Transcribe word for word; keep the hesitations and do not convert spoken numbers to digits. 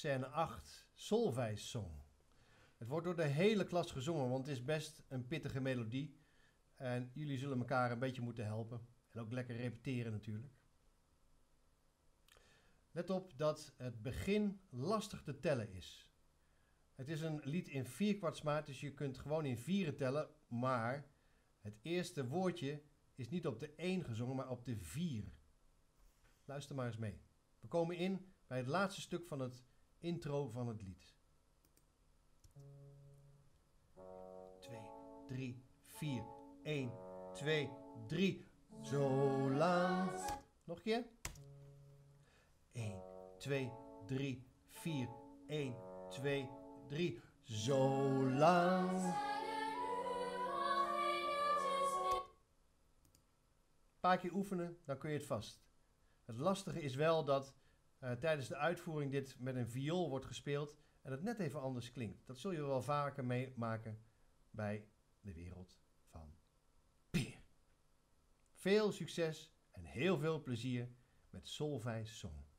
scène acht, Solveig Song. Het wordt door de hele klas gezongen, want het is best een pittige melodie. En jullie zullen elkaar een beetje moeten helpen. En ook lekker repeteren natuurlijk. Let op dat het begin lastig te tellen is. Het is een lied in vierkwartsmaat, dus je kunt gewoon in vieren tellen. Maar het eerste woordje is niet op de één gezongen, maar op de vier. Luister maar eens mee. We komen in bij het laatste stuk van het intro van het lied. twee, drie, vier, één, twee, drie. Zo lang. Nog een keer. één, twee, drie, vier, één, twee, drie. Zo lang. Een paar keer oefenen, dan kun je het vast. Het lastige is wel dat uh, tijdens de uitvoering dit met een viool wordt gespeeld en het net even anders klinkt. Dat zul je wel vaker meemaken bij de wereld van Peer. Veel succes en heel veel plezier met Solveig Song.